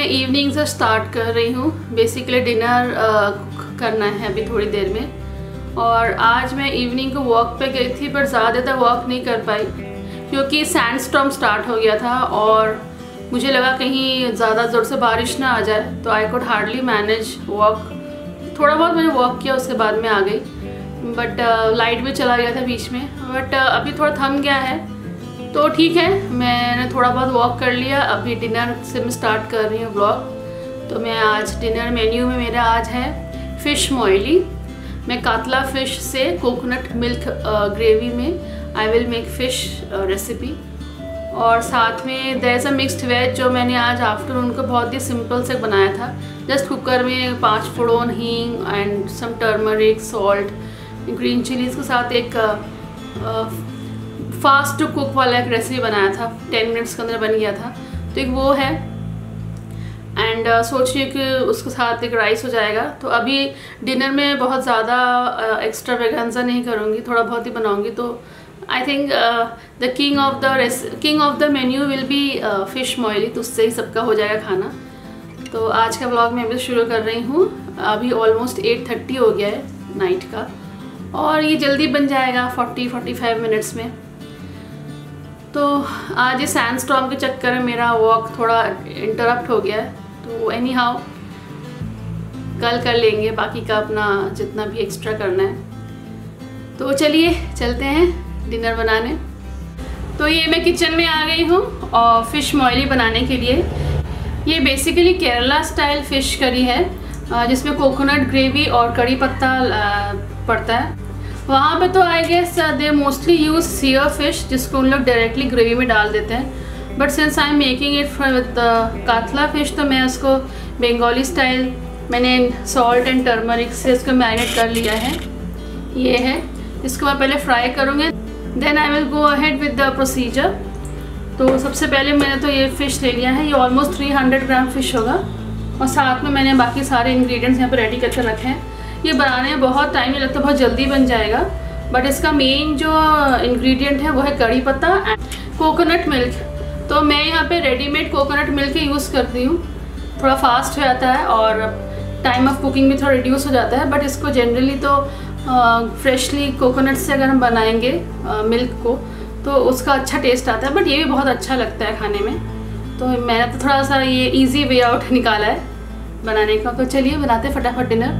मैं इवनिंग से स्टार्ट कर रही हूँ। बेसिकली डिनर करना है अभी थोड़ी देर में। और आज मैं इवनिंग को वॉक पे गई थी, पर ज़्यादा देर वॉक नहीं कर पाई क्योंकि सैंडस्टॉर्म स्टार्ट हो गया था और मुझे लगा कहीं ज़्यादा ज़ोर से बारिश ना आ जाए, तो I could hardly manage walk. थोड़ा बहुत मैंने वॉक किया, उसके बाद में आ गई, बट लाइट भी चला गया था बीच में। बट अभी थोड़ा थम गया है तो ठीक है, मैंने थोड़ा बहुत वॉक कर लिया। अभी डिनर से मैं स्टार्ट कर रही हूँ व्लॉग। तो मैं आज डिनर मेन्यू में मेरा आज है फ़िश मोइली। मैं कातला फ़िश से कोकोनट मिल्क ग्रेवी में I will make fish recipe. और साथ में there is a mixed veg जो मैंने आज आफ्टरनून को बहुत ही सिंपल से बनाया था। जस्ट कुकर में 5 फुड़ोन हींग and some turmeric, salt, green chillies के साथ एक फास्ट टू कुक वाला एक रेसिपी बनाया था। 10 मिनट्स के अंदर बन गया था, तो एक वो है। एंड सोचिए कि उसके साथ एक राइस हो जाएगा। तो अभी डिनर में बहुत ज़्यादा एक्स्ट्रा वेगन्जा नहीं करूँगी, थोड़ा बहुत ही बनाऊँगी। तो I think the king of the menu will be fish moilee, तो उससे ही सबका हो जाएगा खाना। तो आज का व्लॉग मैं अभी शुरू कर रही हूँ। अभी ऑलमोस्ट 8:30 हो गया है नाइट का, और ये जल्दी बन जाएगा 40-45 मिनट्स में। तो आज ये सैंडस्टॉर्म के चक्कर में मेरा वॉक थोड़ा इंटरप्ट हो गया है, तो एनी हाउ कल कर लेंगे बाकी का अपना जितना भी एक्स्ट्रा करना है। तो चलिए चलते हैं डिनर बनाने। तो ये मैं किचन में आ गई हूँ और फ़िश मोइली बनाने के लिए। ये basically Kerala style fish curry है जिसमें कोकोनट ग्रेवी और कड़ी पत्ता पड़ता है। वहाँ पे तो I guess they mostly use seer fish, जिसको उन लोग डायरेक्टली ग्रेवी में डाल देते हैं। But since I am making it with katla fish, तो मैं उसको बंगाली स्टाइल मैंने सॉल्ट एंड टर्मरिक से इसको मैरिनेट कर लिया है। ये है, इसको मैं पहले फ्राई करूँगी, then I will go ahead with the procedure. तो सबसे पहले मैंने तो ये फ़िश ले लिया है। ये ऑलमोस्ट 300 ग्राम फ़िश होगा, और साथ में मैंने बाकी सारे इंग्रेडिएंट्स यहाँ पर रेडी करके रखे हैं। ये बनाने में बहुत टाइम नहीं लगता, बहुत जल्दी बन जाएगा। बट इसका मेन जो इंग्रेडिएंट है वो है कड़ी पत्ता एंड कोकोनट मिल्क। तो मैं यहाँ पे रेडीमेड कोकोनट मिल्क यूज़ करती हूँ, थोड़ा फास्ट हो जाता है और टाइम ऑफ कुकिंग भी थोड़ा रिड्यूस हो जाता है। बट इसको जनरली तो फ्रेशली कोकोनट से अगर हम बनाएंगे मिल्क को, तो उसका अच्छा टेस्ट आता है। बट ये भी बहुत अच्छा लगता है खाने में। तो मैंने तो थोड़ा सा ये ईजी वे आउट निकाला है बनाने का। तो चलिए बनाते हैं फटाफट dinner.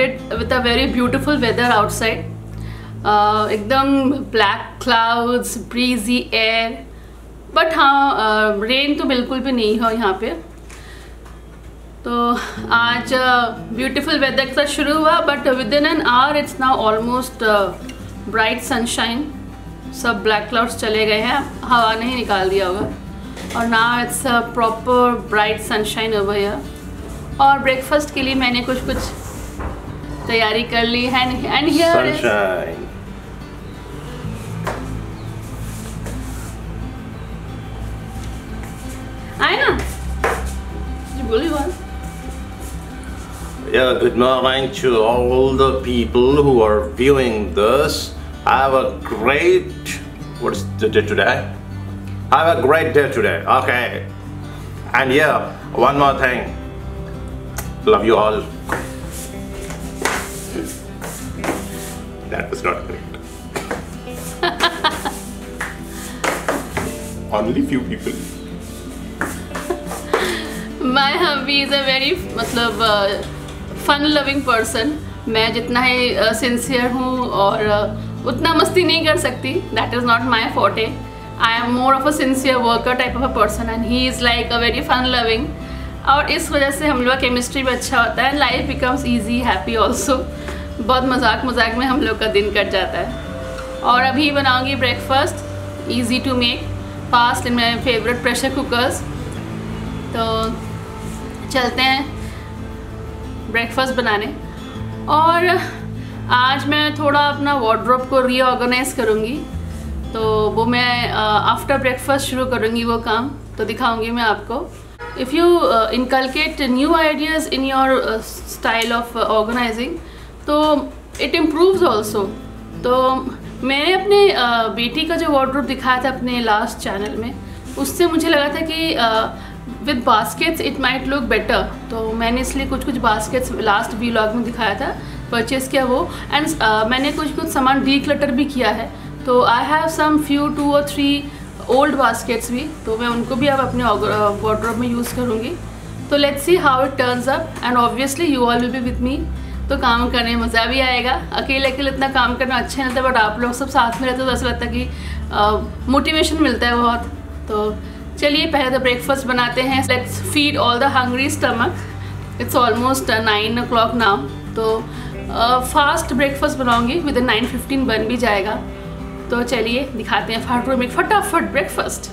started with a very beautiful weather outside. एकदम black clouds, breezy air, but हाँ rain तो बिल्कुल भी नहीं हो यहाँ पे. तो आज ब्यूटीफुल वेदर के साथ शुरू हुआ, but within an hour it's now almost bright sunshine. सब ब्लैक क्लाउड्स चले गए हैं, हवा नहीं निकाल दिया होगा, और now it's proper bright sunshine over here. और ब्रेकफास्ट के लिए मैंने कुछ तैयारी कर ली है. एंड हियर इज आए ना बोली बात. Yeah, good morning to all the people who are viewing this. Have a great, what's the day today? Have a great day today, okay. And yeah, one more thing. Love you all. That was not correct. Only few people. My hubby is a very fun loving person. मैं जितना ही sincere हूँ और उतना मस्ती नहीं कर सकती. That is not my forte. I am more of a sincere worker type of a person and he is like a very fun loving. और इस वजह से हम लोग का केमिस्ट्री भी अच्छा होता है. Life becomes easy, happy also. बहुत मजाक में हम लोग का दिन कट जाता है. और अभी बनाऊँगी breakfast, easy to make, fast, in my favourite pressure cookers. तो चलते हैं ब्रेकफास्ट बनाने. और आज मैं थोड़ा अपना वार्डरोब को रीऑर्गेनाइज करूँगी, तो वो मैं आफ्टर ब्रेकफास्ट शुरू करूँगी वो काम. तो दिखाऊँगी मैं आपको. If you inculcate new ideas in your style of organising, तो इट इम्प्रूव्स ऑल्सो. तो मैंने अपने बेटी का जो वार्डरोब दिखाया था अपने लास्ट चैनल में, उससे मुझे लगा था कि with baskets it might look better. तो मैंने इसलिए कुछ बास्केट्स लास्ट व्लॉग में दिखाया था, परचेज़ किया वो. एंड मैंने कुछ सामान डीक्लटर भी किया है. तो I have some few 2 or 3 old baskets भी, तो मैं उनको भी अब अपने वार्डरोब में यूज़ करूँगी. तो let's see how it turns up. And obviously you all will be with me. तो काम करने में मज़ा भी आएगा. अकेले इतना काम करना अच्छा नहीं लगता, बट आप लोग सब साथ में रहते तो ऐसा लगता है कि मोटिवेशन मिलता है बहुत. तो चलिए पहले तो ब्रेकफास्ट बनाते हैं. Let's feed all the hungry stomach. It's almost 9 o'clock now. तो फास्ट ब्रेकफास्ट बनाऊंगी, विद 9:15 बन भी जाएगा. तो चलिए दिखाते हैं फटाफट breakfast.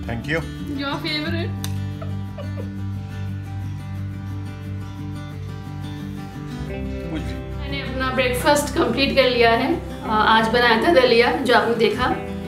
Thank you. Your favorite? मैंने अपना ब्रेकफास्ट कंप्लीट कर लिया है। आज बनाया था दलिया जो आपने देखा।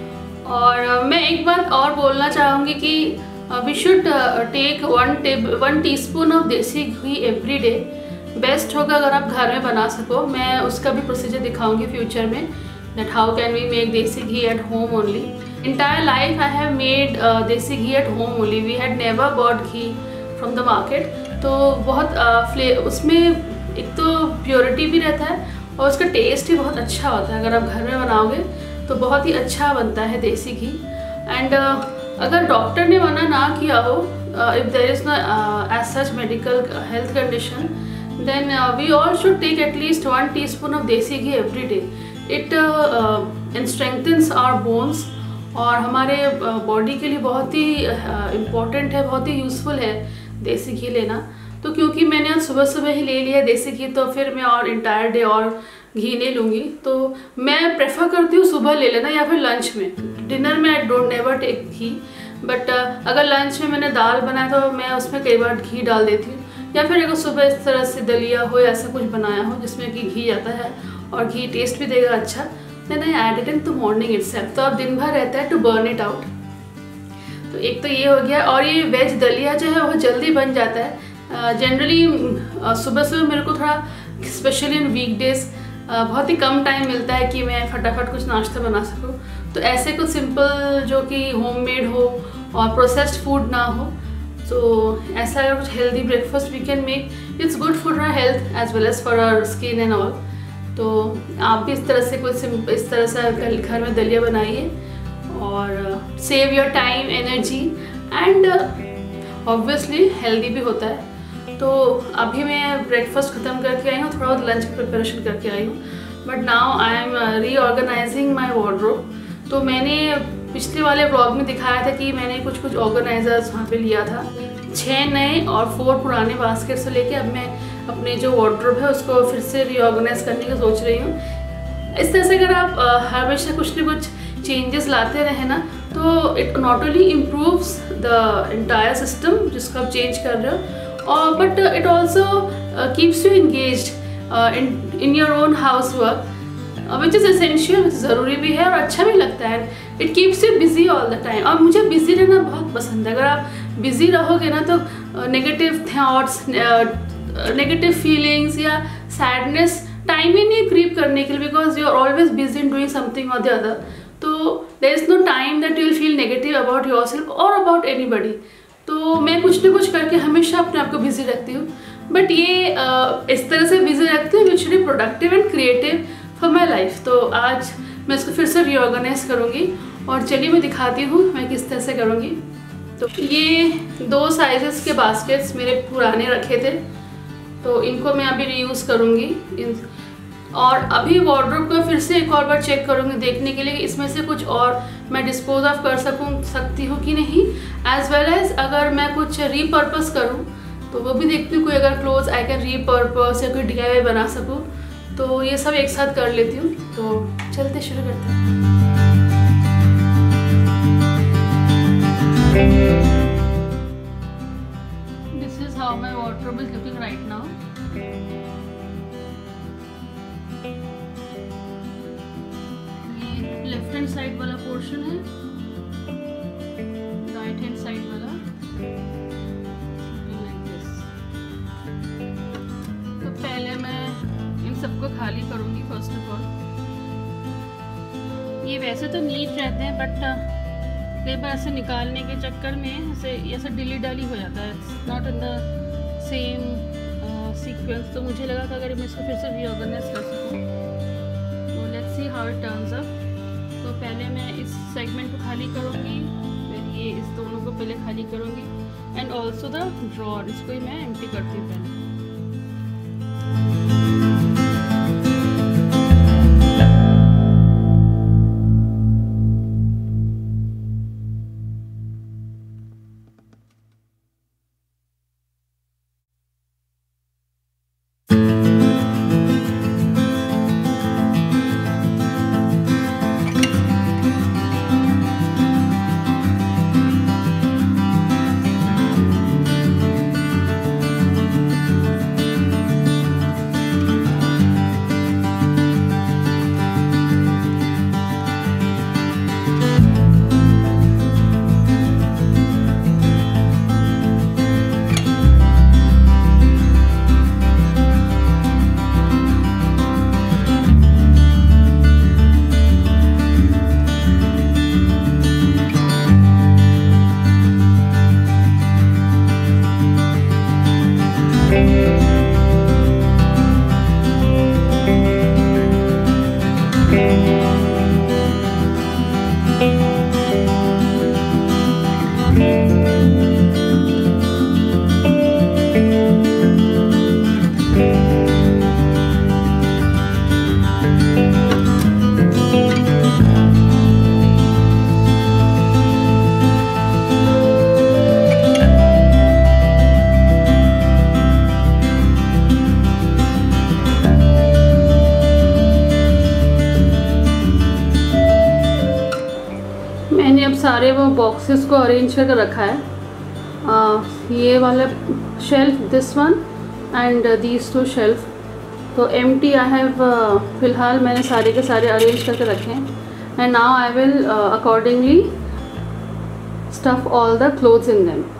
और मैं एक बात और बोलना चाहूँगी कि we should take 1 teaspoon of desi ghee every day. Best होगा अगर आप घर में बना सको। मैं उसका भी प्रोसीजर दिखाऊंगी फ्यूचर में, that how can we make desi ghee at home only. Entire life I have made देसी घी at home only. We had never bought ghee from the market. तो बहुत उसमें एक तो प्योरिटी भी रहता है और उसका टेस्ट भी बहुत अच्छा होता है। अगर आप घर में बनाओगे तो बहुत ही अच्छा बनता है देसी घी। एंड अगर डॉक्टर ने मना ना किया हो, if there is no as such medical health condition, then we all should take at least 1 teaspoon of desi ghee every day. It strengthens our bones और हमारे बॉडी के लिए बहुत ही इम्पोर्टेंट है, बहुत ही यूज़फुल है देसी घी लेना। तो क्योंकि मैंने आज सुबह सुबह ही ले लिया देसी घी, तो फिर मैं और इंटायर डे और घी नहीं लूँगी। तो मैं प्रेफर करती हूँ सुबह ले लेना या फिर लंच में। डिनर में I don't never take ghee, but अगर लंच में मैंने दाल बनाया तो मैं उसमें कई बार घी डाल देती हूँ। या फिर अगर सुबह इस तरह से दलिया हो, ऐसा कुछ बनाया हो जिसमें कि घी आता है और घी टेस्ट भी देगा अच्छा, then I add it into morning itself. तो अब दिन भर रहता है टू बर्न इट आउट। तो एक तो ये हो गया। और ये वेज दलिया जो है वो जल्दी बन जाता है। जनरली सुबह सुबह मेरे को थोड़ा, स्पेशली इन वीकडेज, बहुत ही कम टाइम मिलता है कि मैं फटाफट कुछ नाश्ता बना सकूँ। तो ऐसे कुछ सिंपल जो कि होममेड हो और प्रोसेस्ड फूड ना हो, तो ऐसा अगर कुछ healthy breakfast we can make, it's good for our health as well as for our skin and all. तो आप भी इस तरह से कुछ इस तरह से घर में दलिया बनाइए और save your time, energy and obviously healthy भी होता है। तो अभी मैं ब्रेकफास्ट ख़त्म करके आई हूँ, थोड़ा बहुत लंच की प्रिपरेशन करके आई हूँ, but now I am reorganising my wardrobe. तो मैंने पिछले वाले ब्लॉग में दिखाया था कि मैंने कुछ ऑर्गेनाइजर्स वहाँ पे लिया था। 6 नए और 4 पुराने बास्केट से लेके अब मैं अपने जो वार्डरोब है उसको फिर से रीऑर्गेनाइज करने की सोच रही हूँ। इस तरह से अगर आप हमेशा कुछ न कुछ चेंजेस लाते रहे ना, तो it not only improves the entire system जिसको आप चेंज कर रहे हो, और but it also keeps you engaged in your own house work, which is essential, which ज़रूरी भी है और अच्छा भी लगता है। It keeps you busy all the time. और मुझे बिजी रहना बहुत पसंद है। अगर आप बिजी रहोगे ना तो नेगेटिव थॉट्स, नेगेटिव फीलिंग्स या सैडनेस टाइम ही नहीं क्रीप करने के लिए, because you are always busy in doing something और द अदर। तो there is no time that you will feel negative about yourself और अबाउट एनीबडी। तो मैं कुछ ना कुछ करके हमेशा अपने आप को बिजी रखती हूँ, बट ये इस तरह से बिजी रखती हूँ which should be productive and creative for my life. तो आज मैं इसको फिर से रीऑर्गेनाइज करूँगी और चलिए मैं दिखाती हूँ मैं किस तरह से करूँगी। तो ये 2 साइजेस के बास्केट्स मेरे पुराने रखे थे, तो इनको मैं अभी रीयूज़ करूँगी। और अभी वार्डरोब को फिर से एक और बार चेक करूँगी देखने के लिए कि इसमें से कुछ और मैं डिस्पोज ऑफ कर सकती हूँ कि नहीं, एज वेल एज अगर मैं कुछ रीपर्पस करूँ तो वो भी देखती हूँ। कोई अगर क्लोथ आई कैन रीपर्पस या कोई DIY बना सकूँ, तो ये सब एक साथ कर लेती हूँ। तो चलते शुरू करते हैं। This is how my wardrobe is looking right now. ये लेफ्ट हैंड साइड वाला पोर्शन है, राइट हैंड साइड वाला like this। तो पहले मैं इन सबको खाली करूँगी फर्स्ट ऑफ ऑल। ये वैसे तो नीट रहते हैं, बट कई बार ऐसे निकालने के चक्कर में ऐसे डिली डाली हो जाता है, it's not in the same sequence. तो मुझे लगा कि अगर मैं इसको फिर से रीऑर्गेनाइज कर सकूँ, तो let's see how it turns up. तो पहले मैं इस सेगमेंट को खाली करूँगी, फिर ये इस दोनों को पहले खाली करूँगी, एंड ऑल्सो द ड्रॉर, इसको ही मैं एम्प्टी करती हूँ पहले। मैंने अब सारे वो बॉक्सेस को अरेंज करके रखा है। ये वाला shelf, this one and these two shelf तो एम्प्टी आई हैव। फ़िलहाल मैंने सारे के सारे अरेंज करके रखे हैं and now I will accordingly stuff all the clothes in them.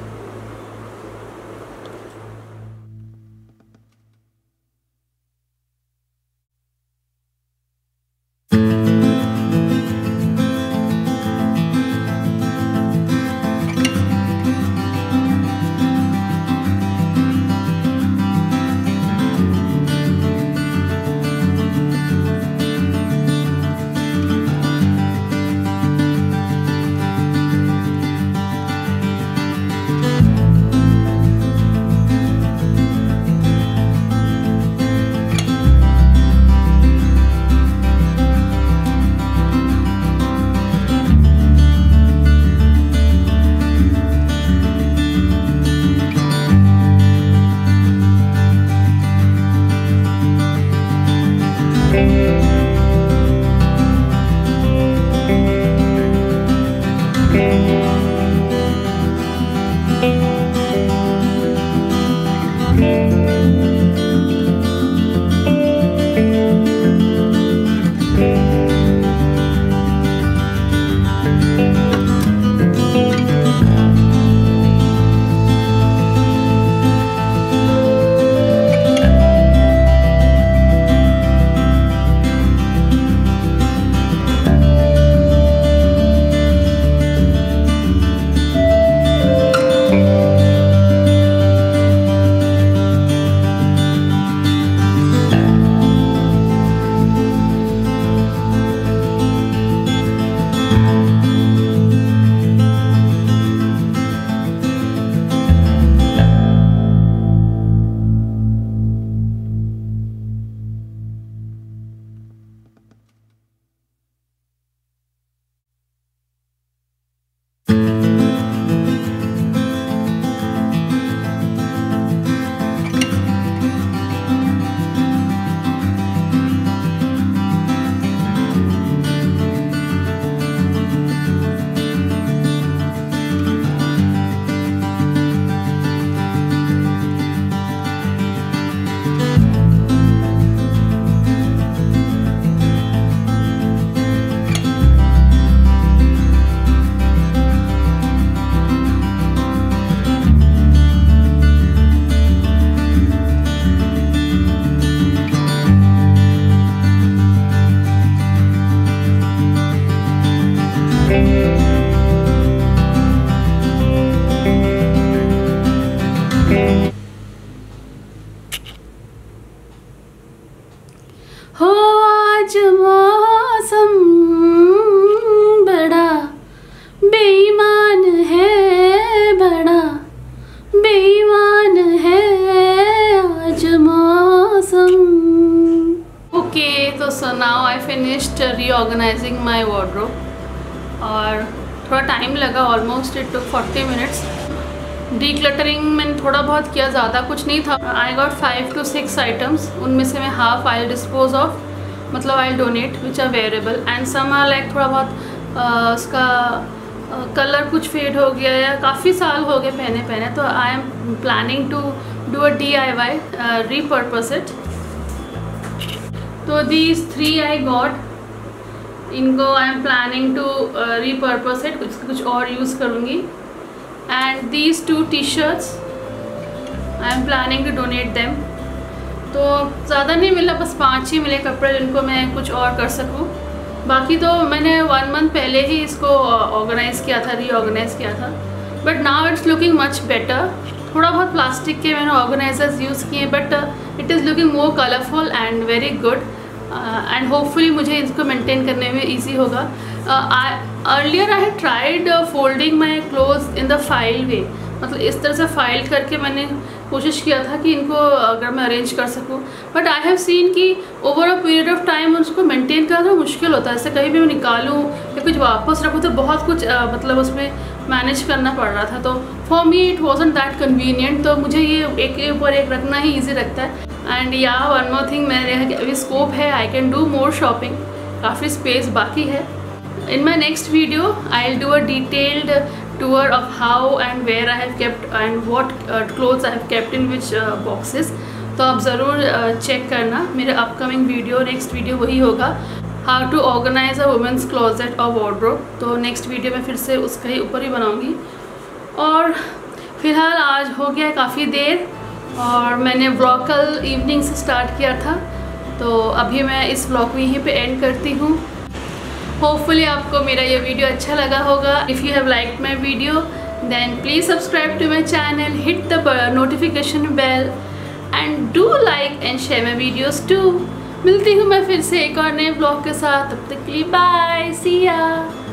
हो आज मौसम बड़ा बेईमान है, बड़ा बेईमान है आज मौसम। ओके, तो so now I finished reorganising my wardrobe और थोड़ा टाइम लगा, almost it took 40 minutes. Decluttering मैंने थोड़ा बहुत किया, ज़्यादा कुछ नहीं था। आई गॉट 5 to 6 आइटम्स, उनमें से मैं हाफ आई डिस्पोज ऑफ, मतलब I donate which are wearable and some are like थोड़ा बहुत उसका कलर कुछ फेड हो गया या काफ़ी साल हो गए पहने, तो I am planning to do a DIY, repurpose it. तो दीज 3 आई गॉट, इनको I am planning to repurpose it, कुछ और यूज़ करूँगी। And these 2 T-shirts I am planning to donate them. तो ज़्यादा नहीं मिला, बस 5 ही मिले कपड़े जिनको मैं कुछ और कर सकूँ। बाकी तो मैंने 1 month पहले ही इसको ऑर्गेनाइज़ किया था, रीऑर्गेनाइज़ किया था, but now it's looking much better. थोड़ा बहुत प्लास्टिक के मैंने ऑर्गेनाइजर्स यूज़ किए, but it is looking more colourful and very good and hopefully मुझे इसको मेंटेन करने में ईजी होगा। Earlier I had tried folding my clothes in the file way, मतलब इस तरह से फाइल करके मैंने कोशिश किया था कि इनको अगर मैं अरेंज कर सकूं, बट आई हैव सीन कि over a period of time उसको मेंटेन करना तो मुश्किल होता है। जैसे कहीं भी मैं निकालूं या कुछ वापस रखूं तो बहुत कुछ मतलब उसमें मैनेज करना पड़ रहा था। तो for me it wasn't that convenient, तो मुझे ये एक के ऊपर एक रखना ही ईजी लगता है। एंड या वन मोर थिंग, मेरे अभी स्कोप है, I can do more shopping, काफ़ी स्पेस बाकी है। In my next video, I'll do a detailed tour of how and where I have kept and what clothes I have kept in which boxes. तो आप ज़रूर check करना. मेरा upcoming video, next video वही होगा, how to organise a women's closet और wardrobe. तो next video में फिर से उसका ही ऊपर ही बनाऊँगी. और फ़िलहाल आज हो गया काफ़ी देर और मैंने व्लॉग कल इवनिंग से स्टार्ट किया था, तो अभी मैं इस व्लॉग को यहीं पे एंड करती हूँ. होपफुली आपको मेरा ये वीडियो अच्छा लगा होगा. If you have liked my video then please subscribe to my channel, hit the notification bell and do like and share my videos too. मिलती हूँ मैं फिर से एक और नए ब्लॉग के साथ. तब तक के लिए बाय, सी या.